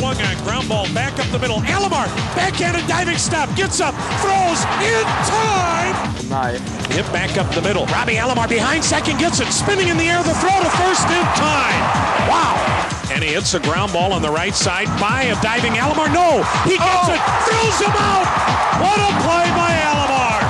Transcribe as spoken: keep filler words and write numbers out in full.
swung on, ground ball back up the middle. Alomar, backhanded diving stop, gets up, throws in time. Nice. Hit back up the middle. Robbie Alomar behind second, gets it, spinning in the air, the throw to first in time. Wow. And he hits a ground ball on the right side by a diving Alomar. No, he gets oh. it, throws him out. What a play by Alomar.